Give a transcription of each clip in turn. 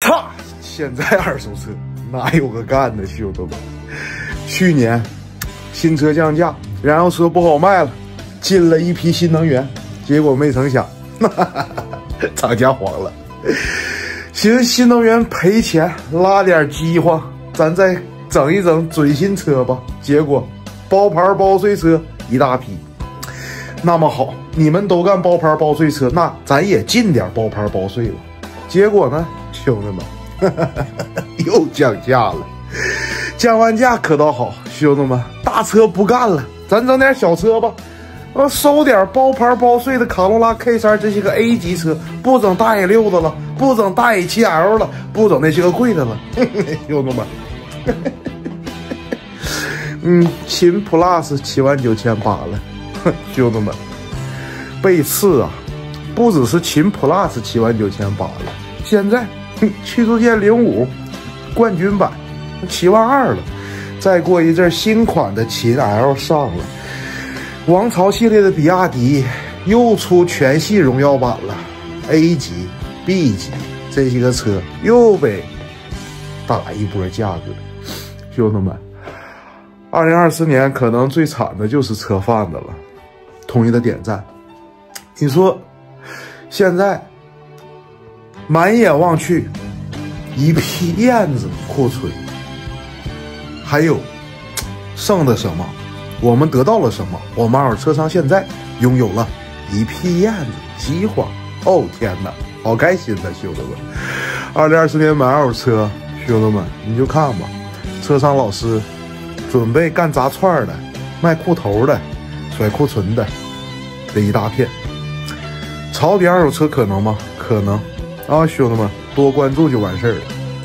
操！现在二手车哪有个干的，兄弟们？去年新车降价，燃油车不好卖了，进了一批新能源，结果没成想，厂家黄了。寻思新能源赔钱，拉点饥荒，咱再整一整准新车吧。结果包牌包税车一大批。那么好，你们都干包牌包税车，那咱也进点包牌包税了。结果呢，兄弟们，又降价了。降完价可倒好，兄弟们，大车不干了，咱整点小车吧。收点包牌包税的卡罗拉 K3这些个 A 级车，不整大野6的了，不整大野7L 了，不整那些个贵的了，兄弟们。秦 Plus 79800了，兄弟们，背刺啊，不只是秦 Plus 79800了，现在驱逐舰05冠军版72000了，再过一阵新款的秦 L 上了。王朝系列的比亚迪又出全系荣耀版了 ，A 级、B 级这些个车又被打一波价格。兄弟们，2024年可能最惨的就是车贩子了，统一的点赞。你说现在满眼望去一批燕子库存，还有剩的什么？我们得到了什么？我们二手车商现在拥有了一批燕子，饥荒！哦天哪，好开心的兄弟们！2024年买二手车，兄弟们你就看吧，车商老师准备干炸串的、卖裤头的、甩库存的，这一大片。抄底二手车可能吗？可能啊，兄弟们多关注就完事儿了。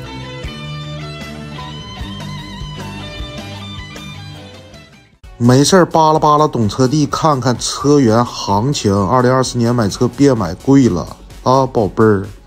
没事儿扒拉扒拉懂车帝，看看车源行情。2024年买车别买贵了啊，宝贝儿。